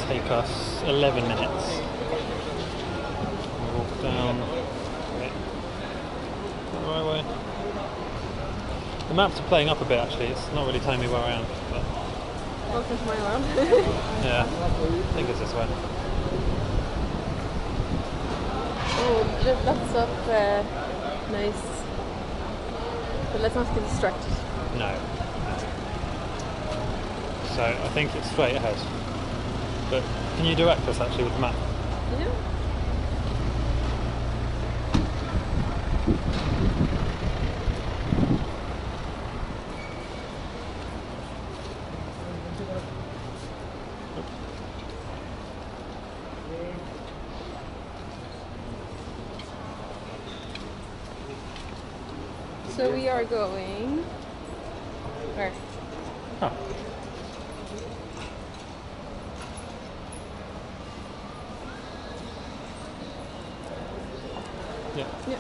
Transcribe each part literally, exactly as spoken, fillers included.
take us eleven minutes. We'll walk down. Wait. The right way. The maps are playing up a bit actually, it's not really telling me where I am. But Welcome to my world. yeah, I think it's this way. Oh, there's lots of uh, nice. But let's not get distracted. No, no. So I think it's straight ahead. But can you direct us actually with the map? Yeah. So we are going where? Oh. Yeah. Yeah.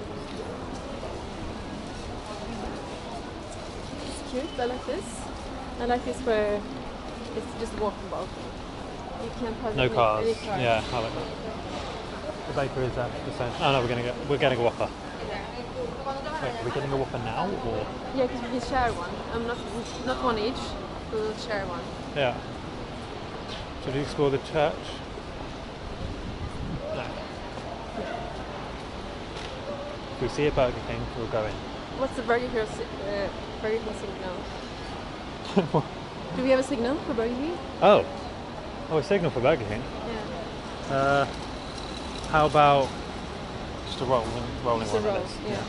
It's cute. I like this. I like this where it's just walkable. You can't have No any, cars. any cars. Yeah, I like that. The bakery is there. The same. Oh no, we're gonna get we're getting a Whopper. Wait, are we getting a Whopper now or? Yeah, because we can share one. I'm not not one each. We'll share one. Yeah. Should we explore the church? No. If we see a Burger King, we'll go in. What's the Burger King, uh, Burger King signal? Do we have a signal for Burger King? Oh. Oh, a signal for Burger King. Yeah. Uh, how about just a roll, rolling Just one a roll, of this? yeah.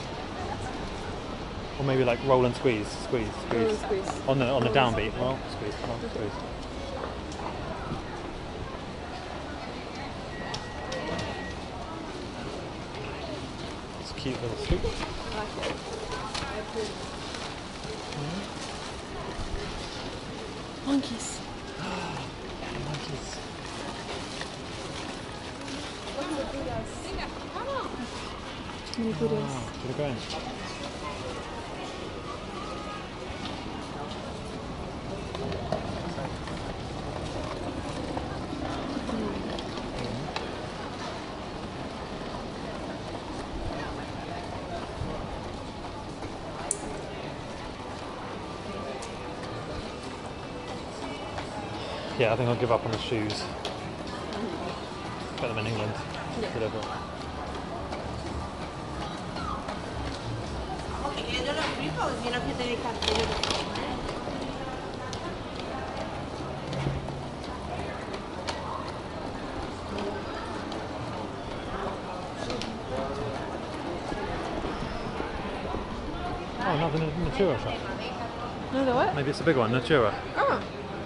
Or maybe like roll and squeeze, squeeze, squeeze. Roll and squeeze. On the on the Roll and downbeat. Roll, squeeze, roll, Okay. squeeze. It's a cute little soup. I like it. I approve. Monkeys. Monkeys. Many Buddhas. Wow, should I go in? Yeah, I think I'll give up on the shoes. Get them in England. Yeah. Whatever. Oh, another Natura shop. No, the what? Maybe it's a big one, Natura. Oh.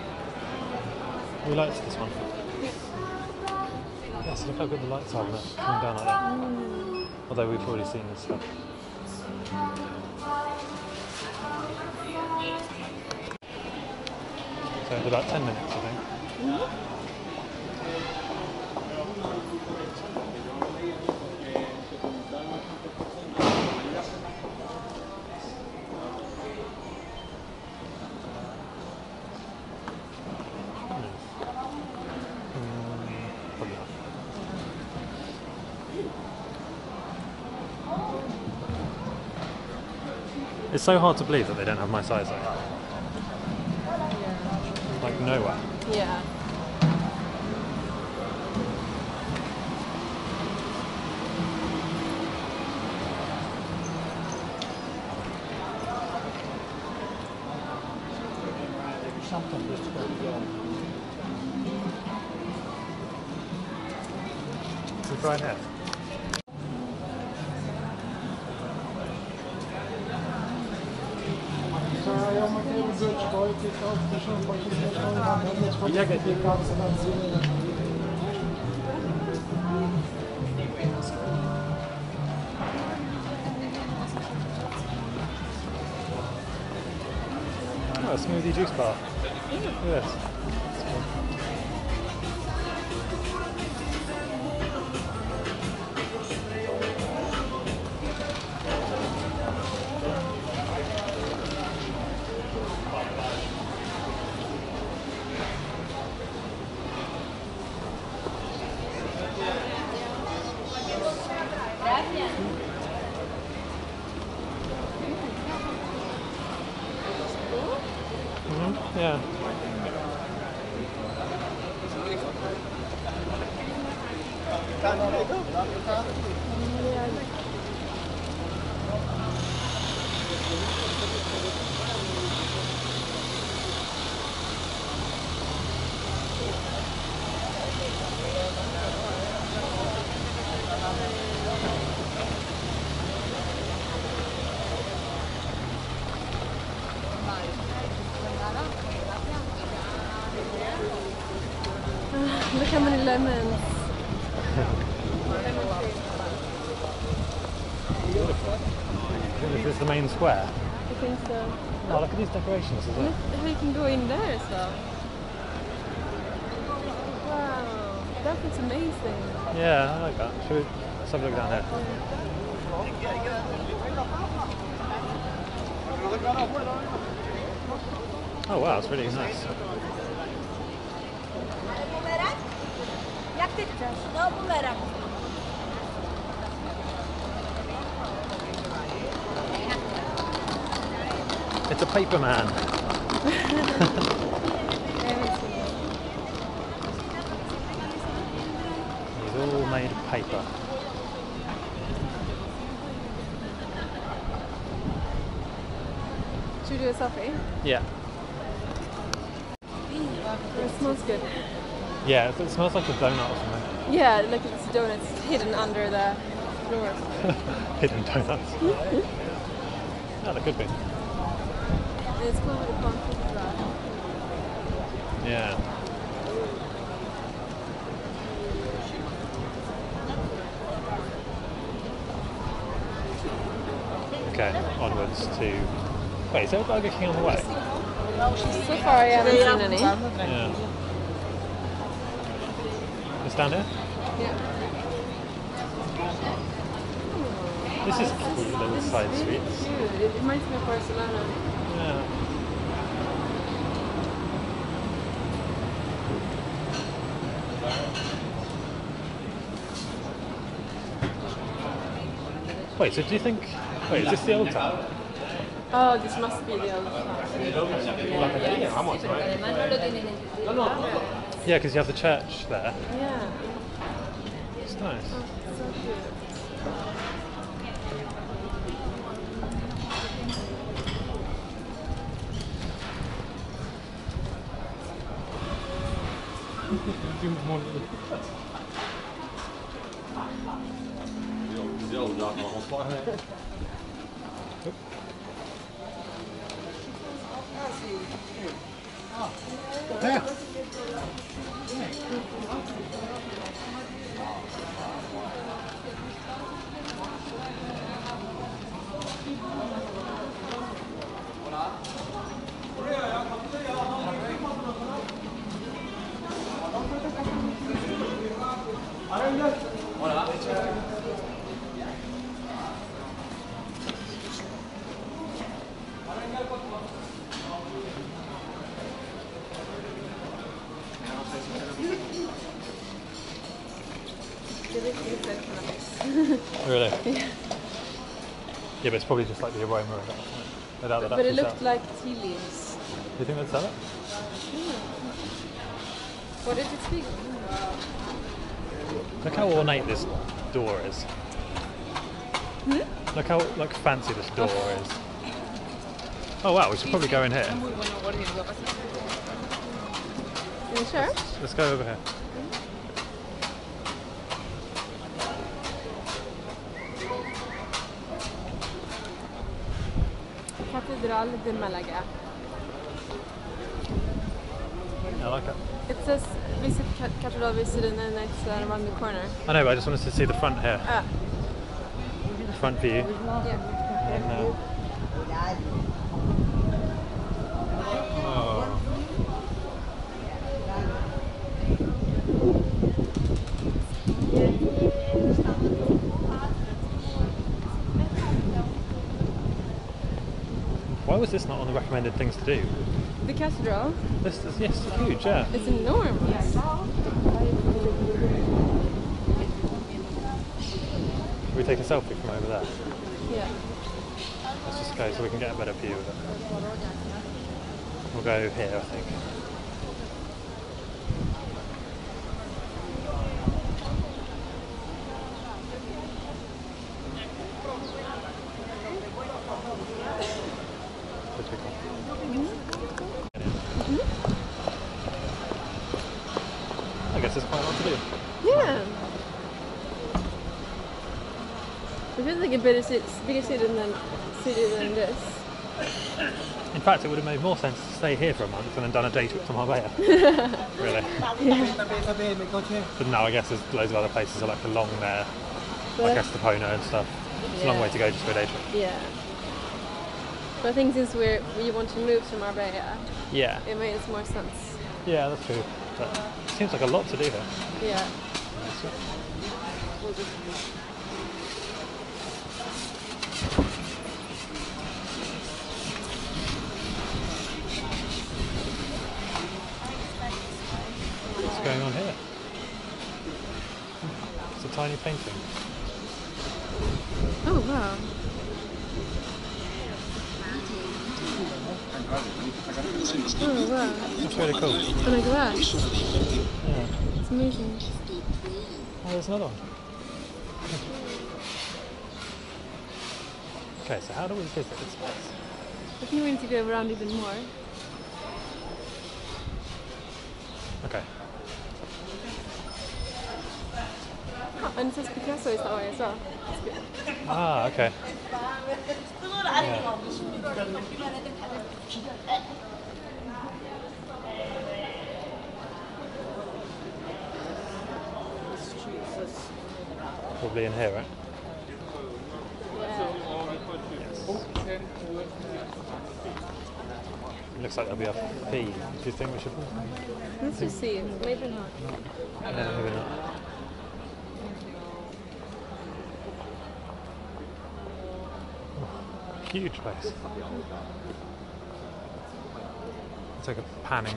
We liked this one. Yes, look how good the lights are when it's coming down like that. Mm. Although we've already seen this stuff. So it's about ten minutes, I think. Mm-hmm. It's so hard to believe that they don't have my size though. Yeah. Like nowhere. Yeah. We'll try it here. Oh, a smoothie juice bar. Look at this. Yeah. Look how many lemons. Is this the main square? I think so. Oh, look at these decorations as well. Look how you can go in there as well. Wow, that looks amazing. Yeah, I like that. Should we, let's have a look down here. Oh wow, it's really nice. It's a paper man. He's all made of paper. Should we do a selfie? Yeah. It smells good. Yeah, it smells like a donut or something. Yeah, like it's donuts hidden under the floor. Hidden donuts. Yeah, they could be. It's called a pumpkin wrap. Yeah. Okay, onwards to... Wait, is there a Burger King on the way? So far I haven't seen any. Yeah. It's down here? Yeah. This is cute little side Really streets. cute. It reminds me of Barcelona. Yeah. Wait, so do you think... Wait, is this the old town? Oh, this must be the old town. Yeah, because you have the church there. Yeah. It's nice. Oh, so cute. Really? Yeah. Yeah, but it's probably just like the aroma of that. Without that But it actually looked sell. like tea leaves. Do you think they'd sell it? What did it speak? Look how ornate this door is. Hmm? Look how like fancy this door is. Oh wow, we should probably go in here. You sure? Let's go over here. Catedral de Malaga. I like it. It says visit Catedral visit and then it's uh, around the corner. I know, but I just wanted to see the front here. Ah. The front view. Yeah. And, uh, oh. Why was this not on the recommended things to do? The cathedral? This is, yes, it's huge, yeah. It's enormous. Can we take a selfie from over there? Yeah. Let's just go so we can get a better view of it. We'll go here, I think. I guess there's quite a lot to do. Yeah. It feels like a bigger city, bigger city than city than this. In fact, it would have made more sense to stay here for a month and then done a day trip to Marbella. Really. Yeah. But now I guess there's loads of other places like along there, But like Estepona and stuff. It's a long yeah. way to go just for a day trip. Yeah. But I think since we're, we want to move to Marbella, Yeah. it makes more sense. Yeah, that's true. But it seems like a lot to do here. Yeah. What's going on here? It's a tiny painting. Oh wow. Oh wow. That's really cool. Oh my gosh. Yeah. It's amazing. Oh, there's another one. Okay, so how do we visit this place? I think we need to go around even more. Okay. Oh, and it says Picasso is that way as well. That's good. Ah, okay. Yeah. Probably in here, right? Yeah. Yes. It looks like there'll be a fee. Do you think we should? Let's just see. Maybe not. Yeah, maybe not. Oh, huge place. It's like a panning.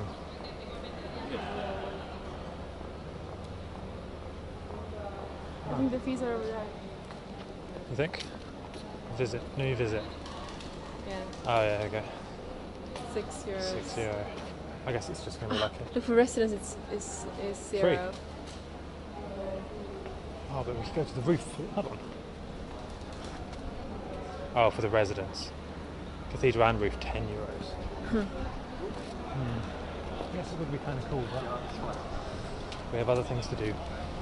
I think the fees are over there. You think? Visit, new visit. Yeah. Oh yeah, okay. Six euros. Six euro. I guess it's just going to be like a... Look, for residents it's, it's, it's zero. Free. Oh, but we could go to the roof. Hold on. Oh, for the residents. Cathedral and roof, ten euros. Hmm. Hmm. I guess it would be kind of cool, but we have other things to do. Yeah.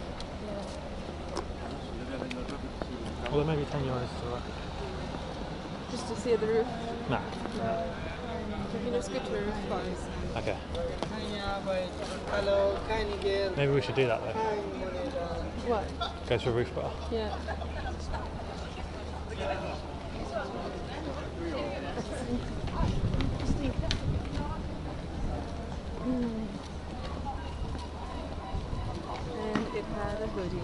Well, there may be ten euros to... Uh, Just to see the roof. nah. No. We can just go to the roof first. Okay. Hello, can you get Maybe we should do that though. What? Go to a roof bar. Yeah. Mm. And it had a hoodie.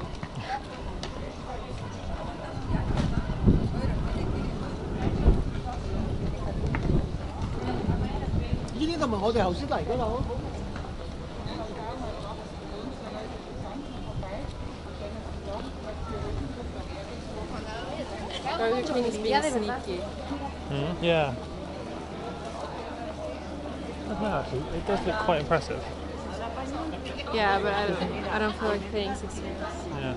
Burger King is being sneaky. Mm, yeah. I don't know, actually. It does look quite impressive. Yeah, but I don't, I don't feel like paying six euros. Yeah.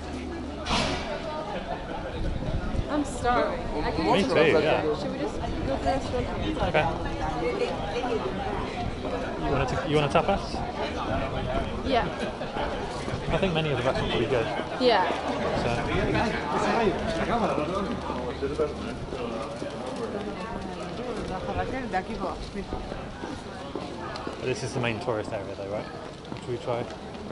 I'm starving. I can Me just too, yeah. Should we just go to the restaurant? Okay. You want to you want to tapas? Yeah. I think many of the restaurants will be good. Yeah. So, this is the main tourist area though, right? Should we try?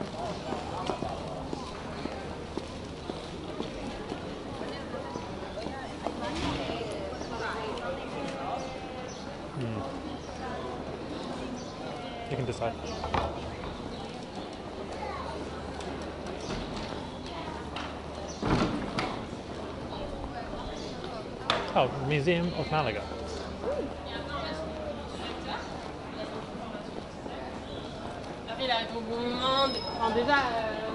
Hmm. You can decide. Oh, Museum of Malaga. Il a tout bon monde. Enfin, déjà. Euh...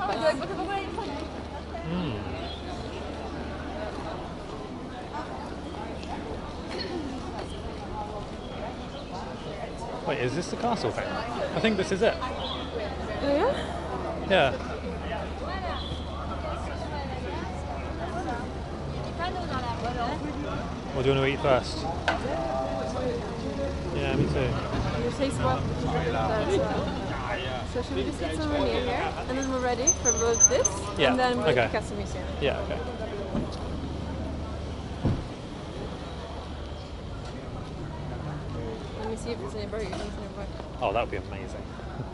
tapas. Mm. Wait, is this the castle thing? I think this is it. Oh, yeah? Yeah. What do you want to eat first? Yeah, me too. Your taste what? So should we just get some near here, and then we're ready for both this, Yeah, and then we'll okay. pick up some museum. Yeah, okay. Let me see if there's any burgers nearby. Oh, that would be amazing.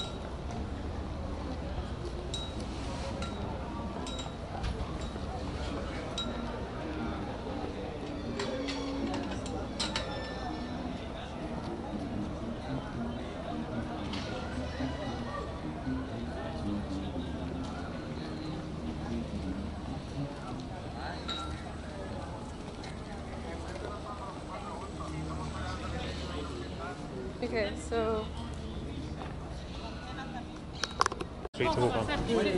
Okay, so Street to walk on.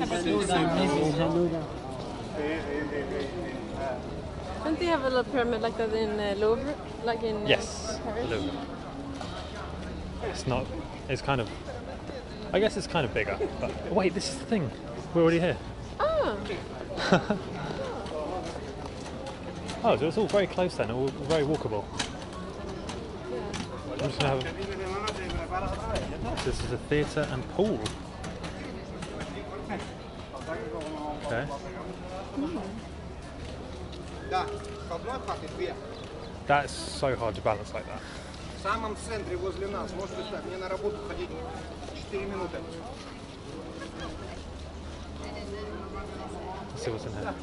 don't they have a little pyramid like that in uh, Louvre, like in uh, Yes, Paris? Louvre. It's not. It's kind of. I guess it's kind of bigger. But wait, this is the thing. We're already here. Oh, Oh, so it's all very close then. All very walkable. yeah. I'm just gonna have. This is a theatre and pool. Okay. That's so hard to balance like that. В самом центре возле нас. Можете так, мне на работу ходить четыре минуты. Let's see what's in here.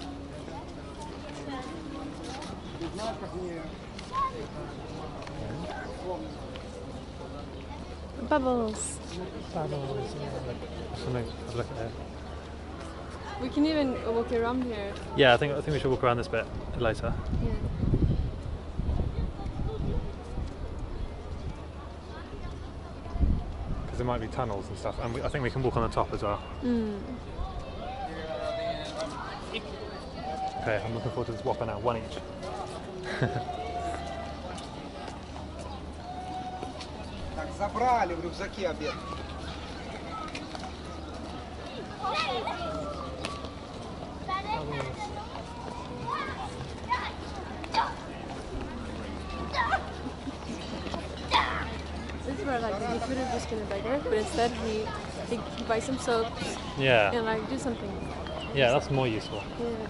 Bubbles. Something. Have a look at it. We can even walk around here. Yeah, I think I think we should walk around this bit later. Yeah. Because there might be tunnels and stuff, and we, I think we can walk on the top as well. Mm. Okay, I'm looking forward to this whopper now, one each. Так, забрали в рюкзаке обед. This is where like he could have just been a beggar, but instead he he, he buys some soaps Yeah, and like do something. yeah, that's more useful. Yeah.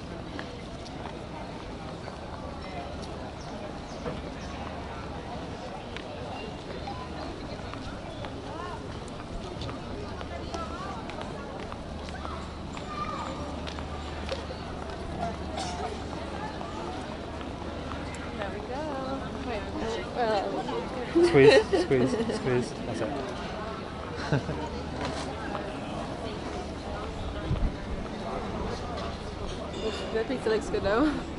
There we go. Wait, uh, Squeeze, squeeze, squeeze. That's it. that pizza looks good though.